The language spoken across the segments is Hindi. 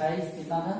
एक्सरसाइज कितना था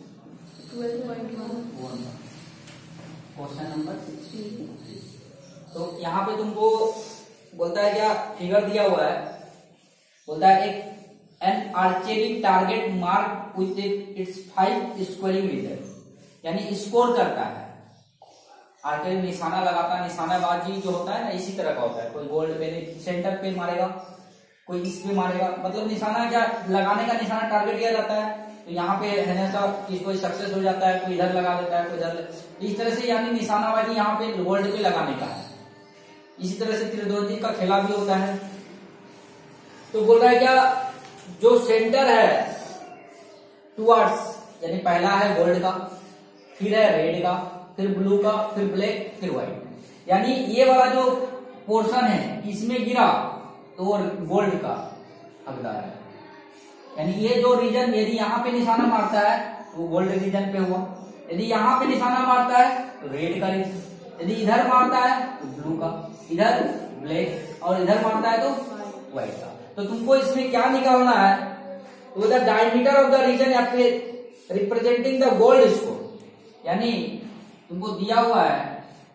12.1 क्वेश्चन नंबर 3। तो यहाँ पे तुमको बोलता है क्या, फिगर दिया हुआ है, बोलता है एक an archery target mark with its 5 scoring region, यानी स्कोर करता है। आर्चरी निशाना लगाता है, निशानाबाजी जो होता है ना इसी तरह का होता है। कोई गोल्ड पे सेंटर पे मारेगा, कोई इस पे मारेगा, मतलब निशाना क्या लगाने का निशाना टारगेट किया जाता है। तो यहाँ पे है ना कोई सक्सेस हो जाता है, कोई इधर लगा देता है, कोई इधर, इस तरह से यानी निशानाबाजी यहाँ पे गोल्ड पे लगाने का है। इसी तरह से तीरंदाजी का खेला भी होता है। तो बोल रहा है क्या, जो सेंटर है टुवर्ड्स, यानी पहला है गोल्ड का, फिर है रेड का, फिर ब्लू का, फिर ब्लैक, फिर व्हाइट, यानी ये वाला जो पोर्शन है इसमें गिरा तो गोल्ड का हकदार है। यानी ये जो रीजन, यदि यहाँ पे निशाना मारता है तो गोल्ड रीजन पे हुआ, यदि यहाँ पे निशाना मारता है तो रेड का रीजन, यदि इधर मारता है तो ब्लू का, इधर ब्लैक, और इधर मारता है तो व्हाइट का। तो तुमको इसमें क्या निकालना है, तो the diameter of the region या फिर रिप्रेजेंटिंग द गोल्ड स्कोर, यानी तुमको दिया हुआ है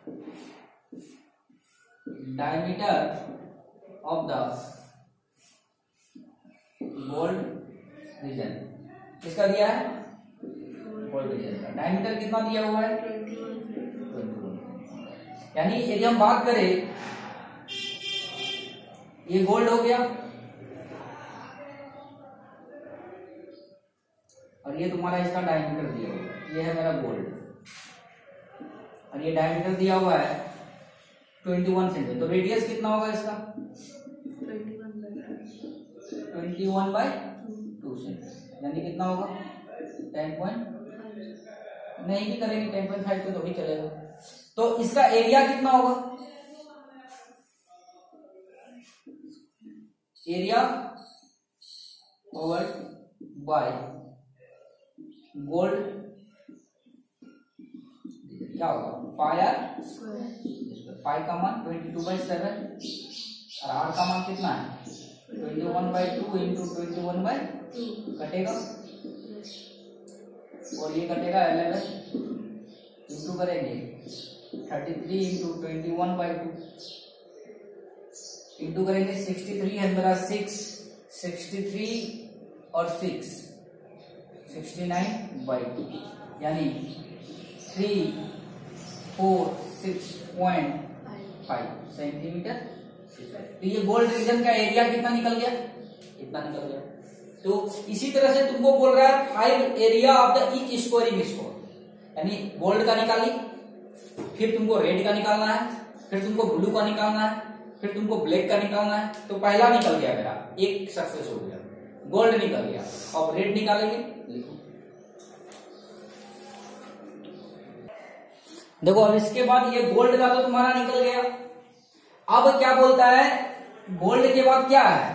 diameter of the gold region, किसका दिया है, गोल्ड रीजन का डायमीटर कितना दिया हुआ है 21। यानी यदि हम बात करें, ये गोल्ड हो गया और ये तुम्हारा इसका डायमीटर दिया हुआ है, ये है मेरा गोल्ड, और ये डायमीटर दिया हुआ है 21 सेंटीमीटर। तो रेडियस कितना होगा इसका 21/2 सेंटीमीटर, यानी कितना होगा 10. नहीं भी करेंगे 10.5 तो भी चलेगा। तो इसका एरिया कितना होगा, एरिया ओवर बाय गोल्ड क्या होगा, पायर पाई का मान 22/7 और आर का मान कितना है 21/2 इंटू 21/2 कटेगा, और ये कटेगा 11 इंटू करेंगे 33 इंटू 21/2 इंटू करेंगे 63 है मेरा 6, 63 और 6 69/2, यानी 346.5 सेंटीमीटर। तो ये गोल्ड रीजन का एरिया कितना निकल गया, इतना निकल गया। तो इसी तरह से तुमको बोल रहा है 5 area of the each scoring score, यानी गोल्ड का निकाली, फिर तुमको रेड का निकालना है, फिर तुमको ब्लू का निकालना है, फिर तुमको ब्लैक का निकालना है। तो पहला निकल गया मेरा, एक सक्सेस हो गया, गोल्ड निकल गया। अब रेड निकालेंगे, लिखो देखो। अब इसके बाद ये गोल्ड का तो तुम्हारा निकल गया। अब क्या बोलता है, गोल्ड के बाद क्या है,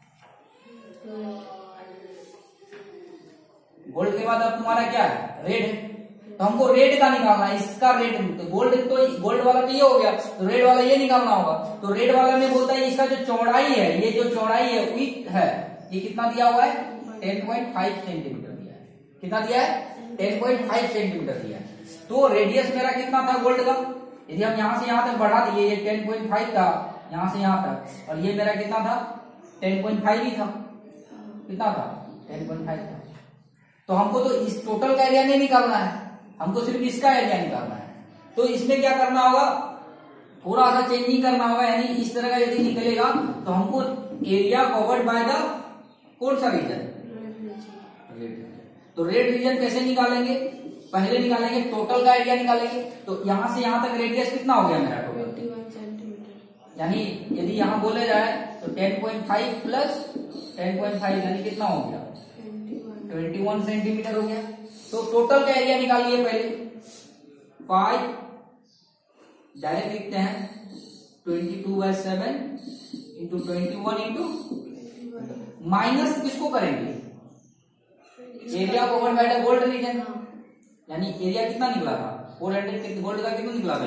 गोल्ड के बाद अब तुम्हारा क्या है, रेड है। तो हमको रेड का निकालना है, इसका रेड, तो गोल्ड वाला तो ये हो गया, तो रेड वाला ये निकालना होगा। तो रेड वाला में बोलता है इसका जो चौड़ाई है, ये जो चौड़ाई है विड्थ है, ये कितना दिया हुआ है 10.5 सेंटीमीटर दिया है। कितना दिया है 10.5 सेंटीमीटर दिया है। तो रेडियस मेरा कितना था गोल्ड का, यदि हम यहां से यहां तक बढ़ा दिए, ये 10.5 था यहां से यहां तक, और ये मेरा कितना था 10.5 ही था, कितना था 10.5 था। तो हमको तो इस टोटल का एरिया नहीं निकालना है, हमको सिर्फ इसका एरिया निकालना है। तो इसमें क्या करना होगा, थोड़ा सा चेंजिंग करना होगा, यानी इस तरह का यदि निकलेगा तो हमको एरिया कवर्ड बाय द कौन सा रीजन, रेड। तो रेड रीजन कैसे निकालेंगे, पहले निकालेंगे टोटल का एरिया निकालेंगे। तो यहां से यहां तक रेडियस कितना हो गया मेरा टोटल 21 सेंटीमीटर, यानी यदि यहां बोले जाए तो 10.5 प्लस 10.5 यानी कितना हो गया 21 सेंटीमीटर हो गया। तो टोटल का एरिया निकालिए पहले, 5 डायरेक्ट लिखते हैं 22/7 इंटू 21 इंटू माइनस किसको करेंगे, area covered by the gold region, यानी एरिया कितना निकला था 400, गोल्ड का कितना निकला था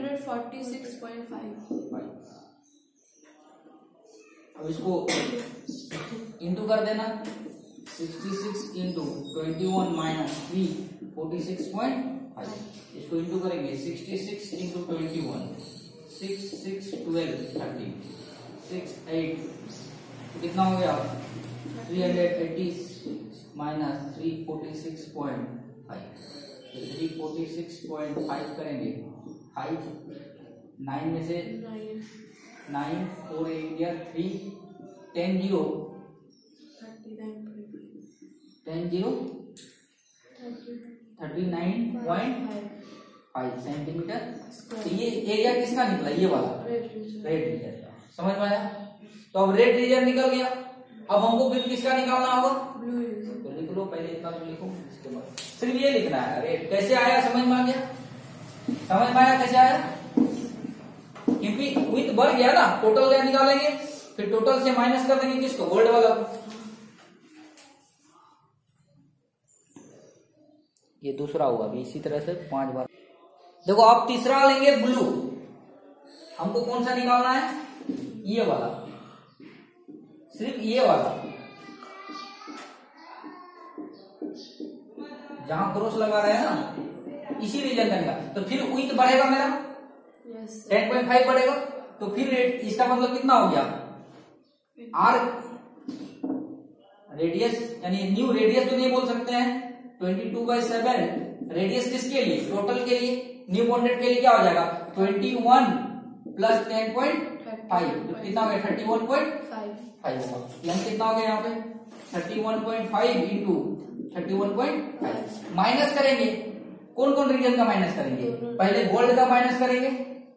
346.5। अब इसको इंटू कर देना 66 इंटू 21 माइनस 3 46.5। इसको इंटू करेंगे 66 इंटू 21 6 6 12 30 6 8 कितना हो गया 380 माइनस 346.5 346.5 करेंगे 5 9 में से 9 4 इंडिया 3 10 0 10 0 39.5 सेंटीमीटर। तो ये एरिया किसका निकला, ये वाला रेड रीजन का। समझ में आया? तो अब रेड रीजन निकल गया, अब हमको फिर किसका निकालना होगा, ब्लू रीजन। तो लिख लो पहले इतना तो लिखो, इसके बाद सिर्फ ये लिखना है रेड। कैसे आया समझ में आ गया? समझ में आया कैसे आया? क्योंकि विथ बढ़ गया ना, टोटल क्या निकालेंगे, फिर टोटल से माइनस कर देंगे किसको, गोल्ड वाला को। ये दूसरा हुआ, अभी इसी तरह से 5 बार। देखो आप तीसरा लेंगे ब्लू, हमको कौन सा निकालना है, ये वाला, सिर्फ ये वाला जहां क्रॉस लगा रहे हैं ना, इसी रीजन का निकाल। तो फिर विथ बढ़ेगा मेरा 10.5 बढ़ेगा, तो फिर इसका मतलब कितना हो गया, आर रेडियस, यानी न्यू रेडियस तो नहीं बोल सकते हैं, 22/7 रेडियस किसके लिए, टोटल के लिए। न्यू बॉन्डेड के लिए क्या हो जाएगा 21 प्लस 10.5 तो कितना हो गया 31.5 होगा। यानी कितना हो गया यहाँ पे 31.5 इंटू 31.5। माइनस करेंगे, कौन कौन रीजन का माइनस करेंगे, पहले गोल्ड का माइनस करेंगे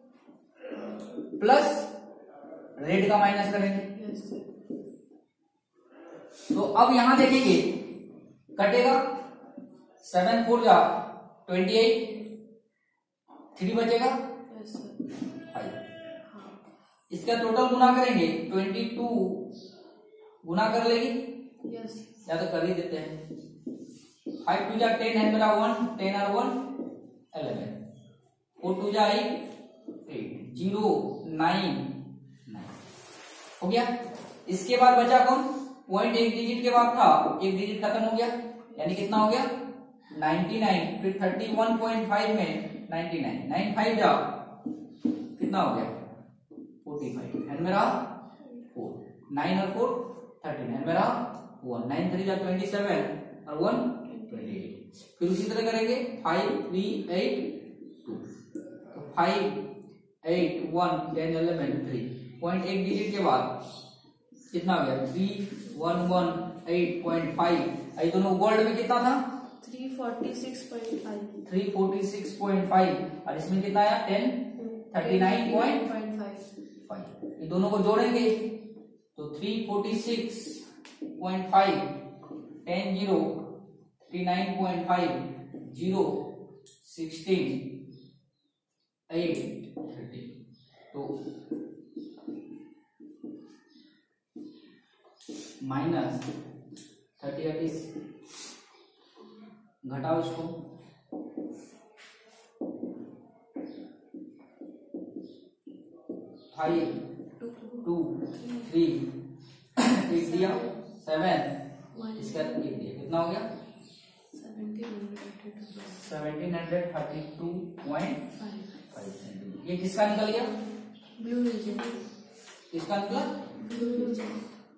प्लस रेड का माइनस करेंगे। तो अब यहां देखेंगे कटेगा 7 4 जा 28 3 बचेगा 5। इसका टोटल गुना करेंगे 22 गुना कर लेगी, या तो कर ही देते हैं। 5 2 जा 10 है मेरा 1 10 और 1 11 4 2 जा 8 0 9 हो गया। इसके बाद बचा कौन, पॉइंट एक डिजिट के बाद था, एक डिजिट खत्म हो गया, यानी कितना हो गया 99। फिर 31.5 में 99 9 5 जा कितना हो गया 45 एंड मेरा 4 9 और 4 13 एंड मेरा 1 9 3 जा 27 और 1 28। फिर उसी तरह करेंगे 5 3 8 2 तो 5 8 1 10 11 3 पॉइंट एक डिजिट के बाद कितना हो गया 3118.5। ये दोनों गोल्ड में कितना था 346.5 और इसमें कितना आया 10 39.5। ये दोनों को जोड़ेंगे तो 346.5 10 0 39.5 0 16 8 30। तो माइनस 30 घटाओ इसको 5 2 3 एक दिया 7 इसका एक दिया, कितना हो गया 1732.5। ये किसका निकल गया, ब्लू रीजन। किसका निकला, ब्लू रीजन।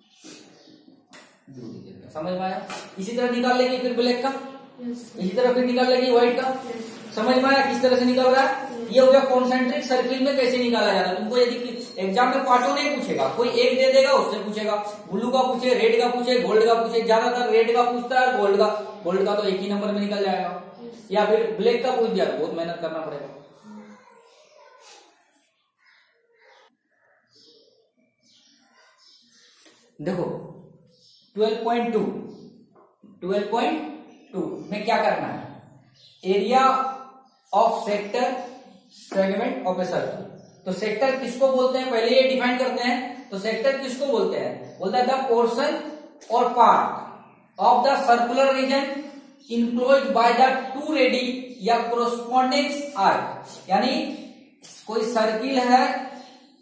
समझ में आया? इसी तरह निकाल लेंगे फिर ब्लैक का, इसी तरह फिर निकाल लेंगे व्हाइट का। समझ में आया किस तरह से निकल रहा है? ये हो गया कॉन्सेंट्रिक सर्किल में कैसे निकाला जाता है। तुमको यदि एग्जाम में पार्टों नहीं पूछेगा, कोई एक दे देगा उससे पूछेगा, ब्लू का पूछे, रेड का पूछे, गोल्ड का पूछे, ज्यादातर रेड का पूछता है, गोल्ड का तो एक ही नंबर में निकल जाएगा, या फिर ब्लैक का पूछ दिया बहुत मेहनत करना पड़ेगा। देखो 12.2 में क्या करना है, area of sector segment of a circle. तो सेक्टर किसको बोलते हैं पहले ये डिफाइन करते हैं। तो सेक्टर किसको बोलते हैं, बोलता है द पोर्शन और part of the circular region enclosed by the two radii या कोरोस्पोंडिंग आर्क। यानी कोई सर्किल है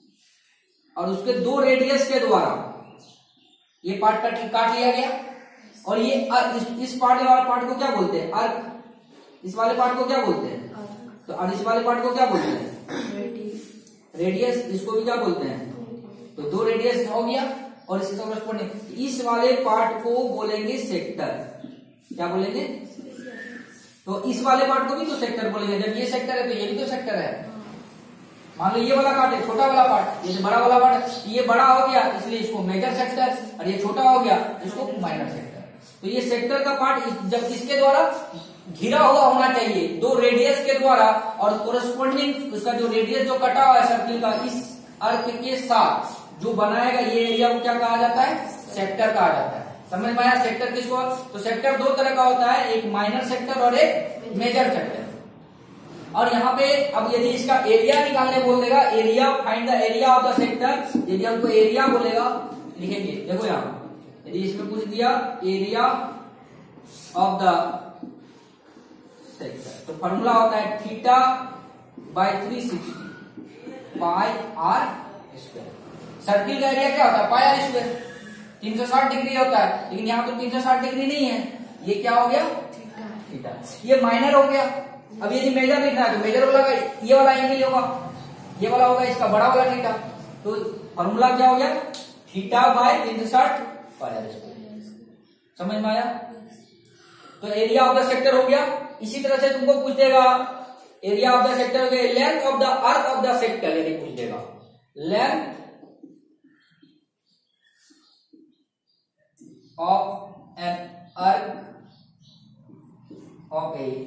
और उसके दो रेडियस के द्वारा ये पार्ट काट लिया गया, और ये इस पार्ट वाले पार्ट को क्या बोलते हैं? अर्क। इस वाले पार्ट को क्या बोलते हैं? तो और इस वाले पार्ट को क्या बोलते हैं? रेडियस। इसको भी क्या बोलते हैं? तो दो रेडियस हो गया और इसके कॉरेस्पॉन्डिंग इस वाले पार्ट को बोलेंगे सेक्टर। क्या बोलेंगे? तो इस वाले पार्ट को भी तो सेक्टर बोलेंगे। जब ये सेक्टर है तो ये भी तो सेक्टर है। मान लो ये वाला पार्ट है, छोटा वाला पार्ट, ये बड़ा वाला पार्ट, ये बड़ा हो गया इसलिए इसको मेजर सेक्टर, और ये छोटा हो गया इसको माइनर सेक्टर। तो ये सेक्टर का पार्ट जब इसके द्वारा घिरा हुआ होना चाहिए दो रेडियस के द्वारा, और कोरेस्पोंडिंग उसका जो रेडियस जो कटा हुआ है सर्किल का इस अर्क के साथ जो बनाएगा ये एरिया को क्या कहा जाता है? सेक्टर कहा जाता है। समझ में आया? सेक्टर किसको? तो सेक्टर दो तरह का होता है, एक माइनर सेक्टर और एक मेजर सेक्टर। और यहाँ पे अब यदि इसका एरिया निकालने बोल देगा, area find the area of the sector, यदि हमको एरिया बोलेगा लिखेंगे। देखो यहाँ यदि इसमें पूछ दिया एरिया ऑफ द सेक्टर तो फॉर्मूला होता है theta by 360 pi r square. Circle का एरिया क्या होता है? पाई आर स्क्वायर। 360 डिग्री होता है, लेकिन यहाँ तो 360 डिग्री नहीं है, ये क्या हो गया? थीटा। ये माइनर हो गया। अब यदि मेजर लिखना है तो मेजर वाला ये वाला एंगल होगा, ये वाला होगा इसका बड़ा वाला थीटा। तो फॉर्मूला क्या हो गया? Theta by 360 pi r square. समझ में आया? तो एरिया ऑफ द सेक्टर हो गया। इसी तरह से तुमको पूछ देगा एरिया ऑफ द सेक्टर हो गया, length of the arc of the sector यदि पूछ देगा, length of an arc of a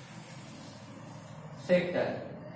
sector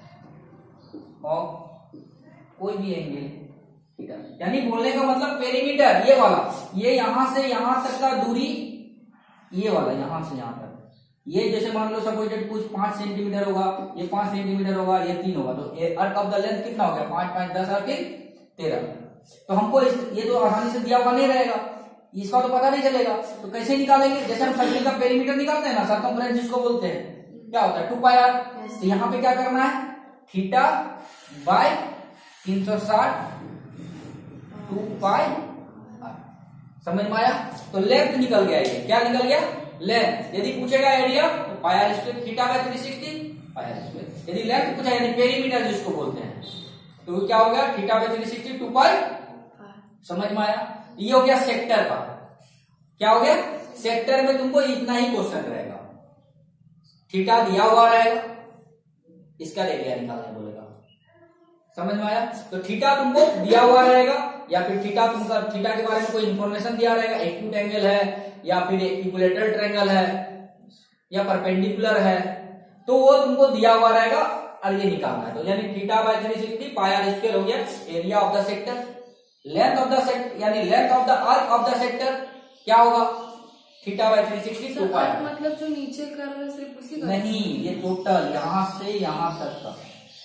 of कोई भी एंगल थीटा। यानी बोलने का मतलब पेरीमीटर ये वाला, ये यहां से यहां तक का दूरी, ये वाला यहां से यहां तक, ये जैसे मान लो सपोज कुछ 5 सेंटीमीटर होगा, ये 5 सेंटीमीटर होगा, ये 3 होगा, तो अर्क ऑफ द लेंथ कितना हो गया? 5 5 10 और 3 13। तो हमको ये तो आसानी से दिया हुआ नहीं रहेगा, इसका तो पता नहीं चलेगा, तो कैसे निकालेंगे? जैसे हम सर्किल का पेरीमीटर निकालते हैं ना, सर्कमफ्रेंस जिसको बोलते हैं, क्या होता है? 2 पाई आर। तो यहाँ पे क्या करना है? Theta by 360 2 pi r. समझ में आया? तो लेंथ निकल गया, ये क्या निकल गया? लेंथ। यदि पूछेगा एरिया तो pi r square, theta by 360 pi r square. यदि लेंथ पूछा यानी पेरीमीटर जिसको बोलते हैं, तो क्या हो गया? Theta by 360 2 pi. समझ में आया? ये हो गया सेक्टर का। क्या हो गया? सेक्टर में तुमको इतना ही क्वेश्चन रहेगा, थीटा दिया हुआ रहेगा, इसका एरिया निकालने बोलेगा। समझ में आया? तो थीटा तुमको दिया हुआ रहेगा, या फिर थीटा के बारे में कोई इंफॉर्मेशन दिया रहेगा, एक्यूट एंगल है या फिर इक्विलेटरल ट्रायंगल है या परपेंडिकुलर है, तो वो तुमको दिया हुआ रहेगा और ये निकालना है। तो यानी theta by 360 pi r square हो गया area of the sector. Length of the sector यानी length of the arc of the sector क्या होगा? Theta by 360 2 pi. मतलब जो नीचे कर्व है सिर्फ उसी का नहीं, ये टोटल यहां से यहां तक का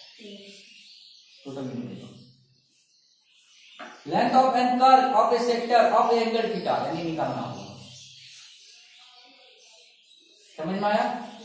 टोटल मिलेगा। Length of an curve of a sector of angle theta यानी निकालना होगा। समझ में आया?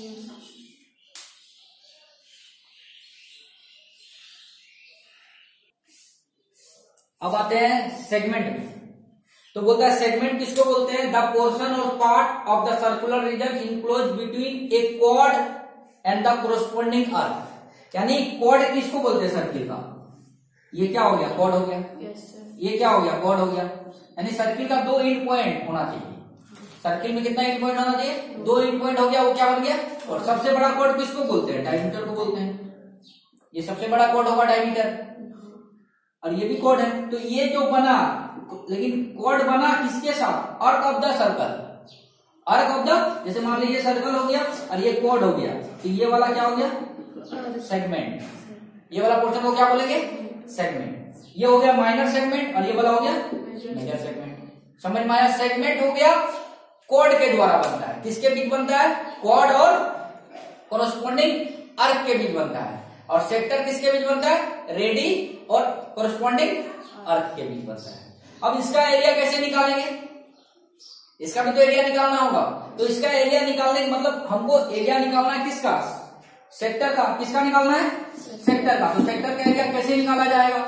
अब आते हैं सेगमेंट में। तो बोलता है सेगमेंट किसको बोलते हैं? द पोर्शन और part of the circular region enclose between a chord and the corresponding arc. यानी कॉर्ड किसको बोलते हैं? सर्किल का। ये क्या हो गया? कॉर्ड हो गया। ये क्या हो गया? कॉर्ड हो गया। यानी सर्किल का 2 एंड पॉइंट होना चाहिए। सर्किल में कितना एंड पॉइंट होना चाहिए? 2 एंड पॉइंट हो गया, वो क्या बन गया? और सबसे बड़ा कॉर्ड किसको बोलते हैं? डायमीटर को बोलते हैं। ये सबसे बड़ा कॉर्ड होगा डायमीटर, और ये भी कॉर्ड है। तो ये जो बना, लेकिन कॉर्ड बना किसके साथ? Arc of the circle. Arc of the, जैसे मान लीजिए सर्कल हो गया और ये कॉर्ड हो गया, तो ये वाला क्या हो गया? सेगमेंट। ये वाला पोर्शन को क्या बोलेंगे? सेगमेंट। ये हो गया माइनर सेगमेंट और ये वाला हो गया मेजर सेगमेंट। समझ में आया? सेगमेंट हो गया कॉर्ड के द्वारा बनता है। किसके बीच बनता है? कॉर्ड और कोरस्पोंडिंग अर्क के बीच बनता है। और सेक्टर किसके बीच बनता है? रेडी और कोरस्पोंडिंग अर्क के बीच बनता है। अब इसका एरिया कैसे निकालेंगे? इसका भी तो एरिया निकालना होगा। तो इसका एरिया निकालने का मतलब हमको एरिया निकालना है किसका? सेक्टर का। किसका निकालना है? सेक्टर का। तो सेक्टर का एरिया कैसे निकाला जाएगा?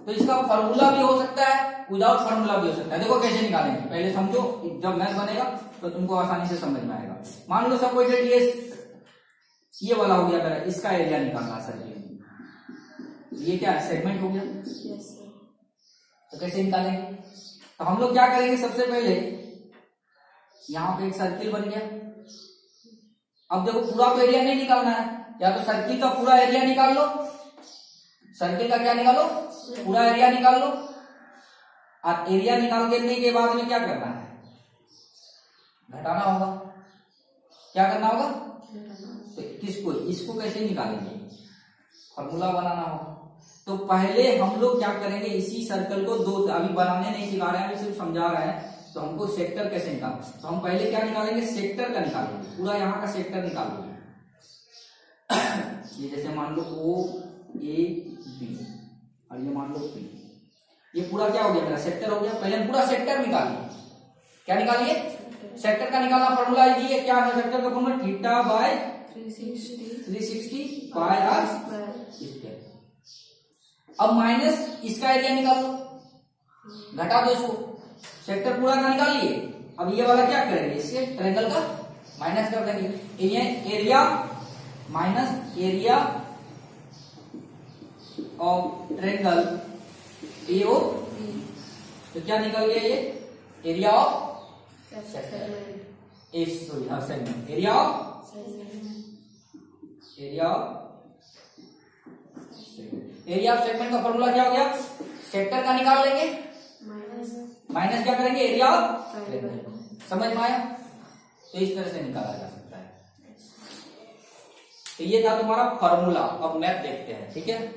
तो इसका फॉर्मूला भी हो सकता है, विदाउट फॉर्मूला भी हो सकता है। देखो कैसे निकालेंगे, पहले समझो, जब मैथ बनेगा तो तुमको आसानी से समझ में आएगा। मान लो सपोज ये वाला हो गया मेरा, इसका एरिया निकालना सर्किल, ये क्या सेगमेंट हो गया। Yes sir. तो कैसे निकालेंगे, तो हम लोग क्या करेंगे, सबसे पहले यहाँ पे एक सर्किल बन गया। अब देखो पूरा तो एरिया नहीं निकालना है, या तो सर्किल का पूरा एरिया निकाल लो, सर्किल का क्या निकालो, पूरा एरिया निकाल लो। और एरिया निकाल देने के बाद में क्या करना है, घटाना होगा। क्या करना होगा, तो किसको, इसको कैसे निकालेंगे, फॉर्मूला बनाना होगा। तो पहले हम लोग क्या करेंगे, इसी सर्कल को दो, अभी बनाने नहीं सिखा रहे हैं, अभी सिर्फ समझा रहे हैं। तो हमको सेक्टर कैसे निकालना, तो हम पहले क्या निकालेंगे, सेक्टर का निकालेंगे, पूरा यहाँ का सेक्टर निकालेंगे। ये जैसे मान लो O A B और ये मान लो P, ये पूरा क्या हो गया, मेरा सेक्टर हो गया। पहले हम पूरा सेक्टर निकालिए, क्या निकालिए, सेक्टर का निकालना फॉर्मूला ये क्या है, सेक्टर का formula theta by 360 pi r square. अब माइनस इसका एरिया निकाल लो, घटा दो इसको, सेक्टर पूरा का निकाल लिए। अब ये वाला क्या करेंगे, इसके ट्रायंगल का माइनस कर देंगे, ये area minus area of triangle AO, तो क्या निकल गया, ये area of segment, area of segment का फॉर्मूला क्या हो गया, सेक्टर का निकाल लेंगे, माइनस क्या करेंगे, एरिया ऑफ सेगमेंट। समझ में आया, तो इस तरह से निकाला जा सकता है। तो ये था तुम्हारा फॉर्मूला। अब मैथ देखते हैं, ठीक है।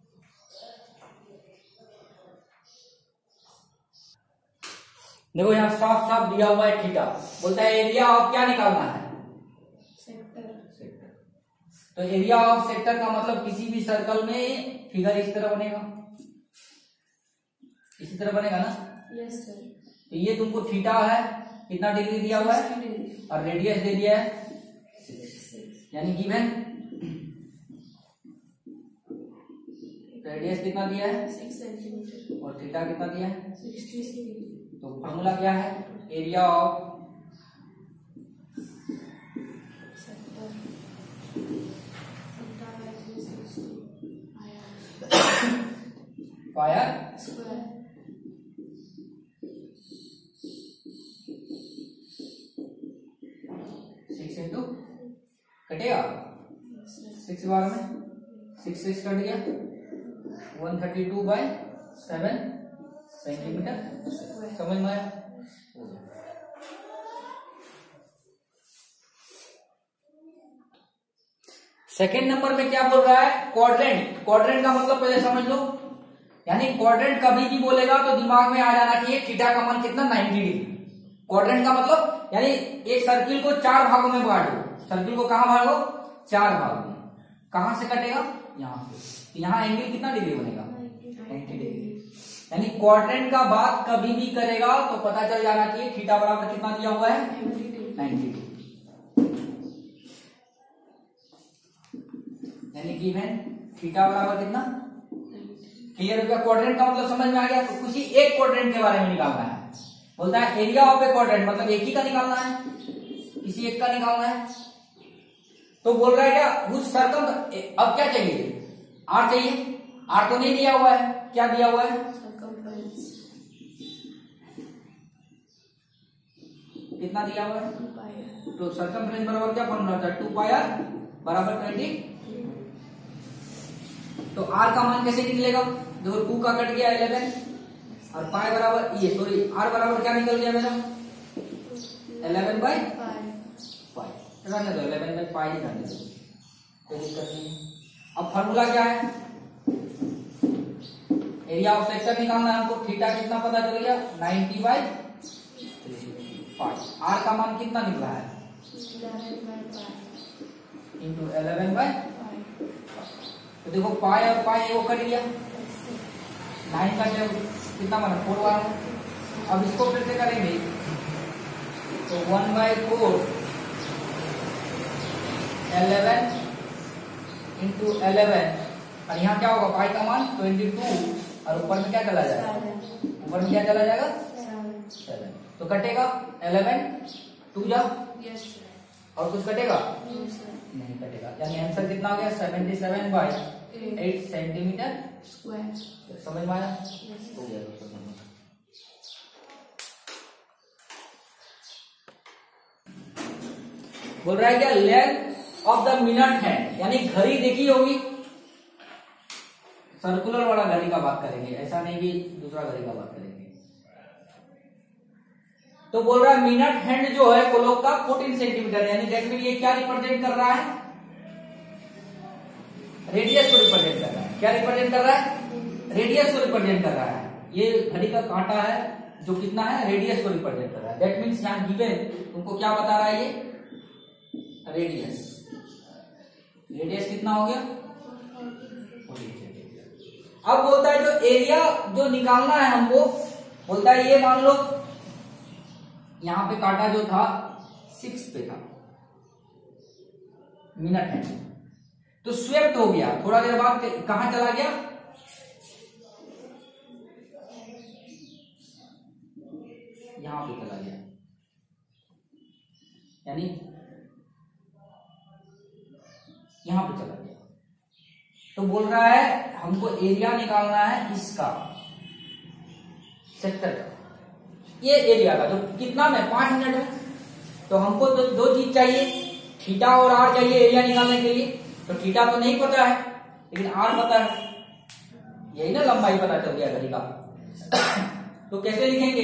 देखो यहाँ साफ साफ दिया हुआ है थीटा, बोलता है एरिया ऑफ क्या निकालना है, सेक्टर। तो एरिया ऑफ सेक्टर का मतलब किसी भी सर्कल में फिगर इस तरह बनेगा, इसी तरह बनेगा ना। Yes sir. तो ये तुमको थीटा है, कितना डिग्री दिया हुआ है, और रेडियस दे दिया है, यानी गिवन रेडियस कितना दिया है, 6 सेंटीमीटर, और थीटा कितना दिया है, 60। तो फॉर्मूला क्या है, area of pi r square. 6 into कटेगा 6 बार में 6 कट गया, 132/7 सेंटीमीटर। समझ में आया। सेकेंड नंबर में क्या बोल रहा है, क्वाड्रेंट। क्वाड्रेंट का मतलब पहले समझ लो, यानी क्वाड्रेंट कभी भी बोलेगा तो दिमाग में आ जाना चाहिए थीटा का मान कितना, 90 डिग्री। क्वाड्रेंट का मतलब यानी एक सर्किल को 4 भागों में बांटो, सर्किल को कहां बांटो, 4 भागों में। कहां से कटेगा, यहां से। यहाँ एंगल कितना डिग्री बनेगा, 90 डिग्री। यानी क्वाड्रेंट का बात कभी भी करेगा तो पता चल जाना चाहिए थीटा बराबर कितना दिया हुआ है, 90 डिग्री। यानी गिवन थीटा बराबर कितना, क्लियर हो गया। क्वाड्रेंट का मतलब समझ में आ गया। तो किसी एक क्वाड्रेंट के बारे में निकालना है, बोलता है एरिया ऑफ ए क्वाड्रेंट, मतलब एक ही का निकालना है, किसी एक का निकालना है। तो बोल रहा है क्या, उस सर्कम, अब क्या चाहिए, आर चाहिए। आर तो नहीं दिया हुआ है, क्या दिया हुआ है, कितना दिया हुआ है, तो सर्कमफ्रेंस बराबर क्या फॉर्मूला था, 2 पाई आर बराबर 20। तो आर का मान कैसे निकलेगा, देखो 2 का कट गया 11 और पाई बराबर ये सॉरी आर बराबर क्या निकल गया मेरा 11/पाई। रहने दो 11/पाई ही रहने दो, कोई दिक्कत नहीं है। अब फॉर्मूला क्या है, एरिया ऑफ सेक्टर निकालना है हमको। थीटा कितना पता चल गया, 90/3। आर का मान कितना निकला है, इंटू 11/। तो देखो पाई और पाई वो कट गया, 9 का जब कितना बना 4 बार। अब इसको फिर से करेंगे तो 1/4 11 इंटू 11, और यहाँ क्या होगा पाई का मान 22 और ऊपर में क्या चला जाएगा, ऊपर में क्या चला जाएगा 7, तो कटेगा 11 2 जा, यस सर, और कुछ कटेगा नो सर, नहीं कटेगा, यानी आंसर कितना हो गया 77/8 सेंटीमीटर स्क्वायर, समझ में आया। यस हो गया दोस्तों समझ। बोल रहा है क्या, length of the minute hand, यानी घड़ी देखी होगी, सर्कुलर वाला घड़ी का बात करेंगे, ऐसा नहीं कि दूसरा घड़ी का बात करेंगे। तो बोल रहा है मिनट हैंड जो है क्लॉक का 14 सेंटीमीटर, यानी दैट मीन ये क्या रिप्रेजेंट कर रहा है, रेडियस को रिप्रेजेंट कर रहा है। क्या रिप्रेजेंट कर रहा है, रेडियस को रिप्रेजेंट कर रहा है। ये घड़ी का कांटा है जो कितना है, रेडियस को रिप्रेजेंट कर रहा है। दैट मीन्स यहां गिवन तुमको क्या बता रहा है, ये रेडियस, रेडियस कितना हो गया। अब बोलता है जो एरिया जो निकालना है हमको, बोलता है ये मान लो यहां पे कांटा जो था 6 पे था, मिनट है, तो स्वेप्ट हो गया, थोड़ा देर बाद कहां चला गया, यहां पे चला गया, यानी यहां पे चला गया। तो बोल रहा है हमको एरिया निकालना है इसका, सेक्टर का, ये एरिया का जो कितना में 5 मिनट है। तो हमको तो दो चीज चाहिए, थीटा और आर चाहिए एरिया निकालने के लिए। तो थीटा तो नहीं पता है लेकिन आर पता है, यही ना लंबाई पता चल गया घड़ी का। तो कैसे लिखेंगे,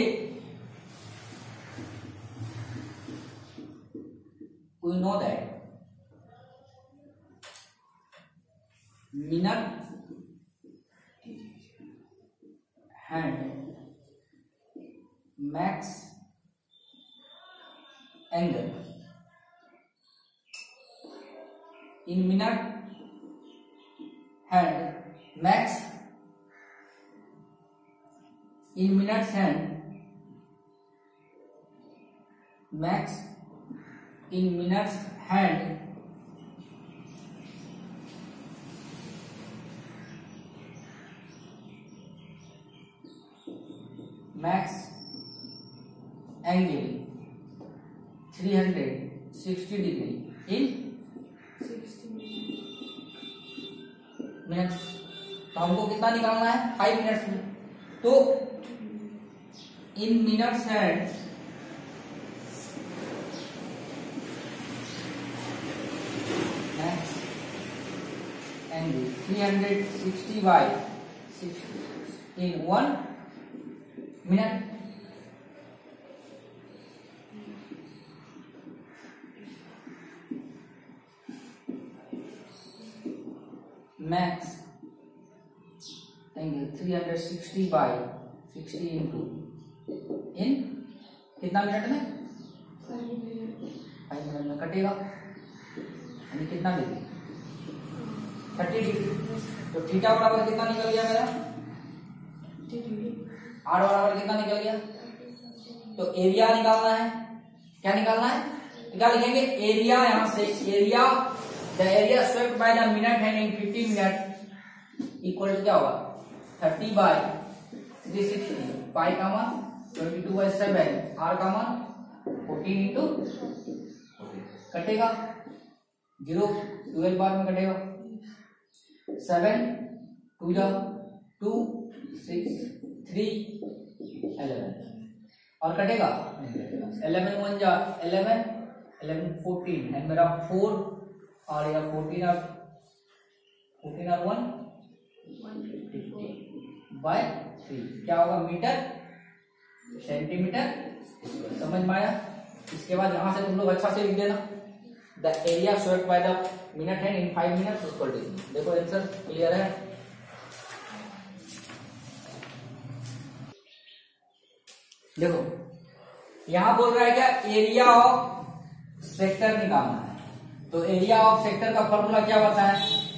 we know that minute hand max angle in minute hand max in minutes hand max in minutes hand max angle 360 degree in minutes. तो हमको कितना निकालना है 5 मिनट्स में। तो in minutes hand max angle 360/60 in 1 minute. Max angle 360/60 into in कितना मिनट में 5 मिनट में कटेगा, यानी कितना डिग्री 30 डिग्री। तो थीटा बराबर कितना निकल गया मेरा, आर बराबर कितना निकल गया। तो एरिया निकालना है, क्या निकालना है, क्या लिखेंगे एरिया, यहां से area the area swept by the minute hand in 50 minutes equal to क्या होगा 30/360, पाई का मान 22/7, आर का मान 14 इंटू कटेगा 0 12 बार में कटेगा 7 2 जा 2 6 3 11 और कटेगा 11 1 जा 11 11 14 एंड मेरा 4 और या 14 और 1 150/3 क्या होगा मीटर सेंटीमीटर। समझ में आया। इसके बाद यहां से तुम लोग अच्छा से लिख देना the area swept by the minute hand in 5 minutes equal to. देखो आंसर क्लियर है। देखो यहां बोल रहा है क्या एरिया ऑफ सेक्टर निकालना है। तो एरिया ऑफ सेक्टर का फॉर्मूला क्या बताया,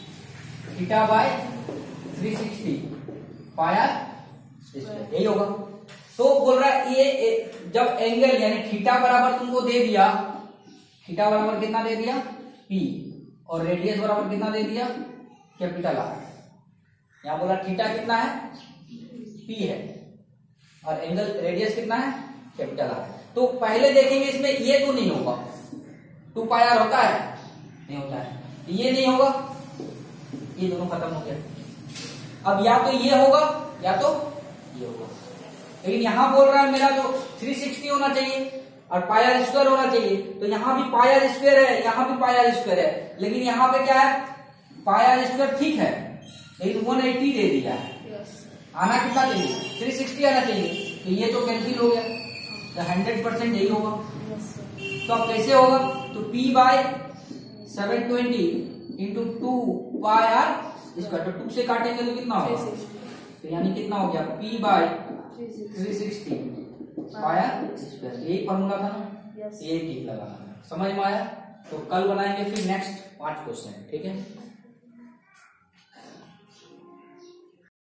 θ/360 पाया, यही होगा। तो बोल रहा है ये जब एंगल यानी थीटा बराबर तुमको दे दिया, थीटा बराबर कितना दे दिया P और रेडियस बराबर कितना दे दिया कैपिटल R। यहां बोला थीटा कितना है P है और एंगल रेडियस कितना है, कैपिटल R है। तो पहले देखेंगे इसमें ये तो नहीं होगा, 2 पाई R होता है, नहीं होता है, ये नहीं होगा, ये दोनों खत्म हो गया। अब या तो ये होगा या तो ये होगा, लेकिन यहां बोल रहा है मेरा तो 360 होना चाहिए और पाई आर स्क्वायर होना चाहिए। तो यहां भी पाई आर स्क्वायर है, यहां भी पाई आर स्क्वायर है, लेकिन यहां पे क्या है, पाई आर स्क्वायर ठीक है लेकिन 180 दे दिया है। आना कितना चाहिए, 360 आना चाहिए, तो ये तो कैंसिल हो गया, तो 100% यही होगा। तो अब कैसे होगा, तो P by 720 into 2 pi r square, तो 2 से काटेंगे तो कितना होगा, तो यानी कितना हो गया, P by 360 pi r square, यही फॉर्मूला था ना, ये ठीक लगाना, समझ में आया। तो कल बनाएंगे फिर नेक्स्ट 5 क्वेश्चन, ठीक है।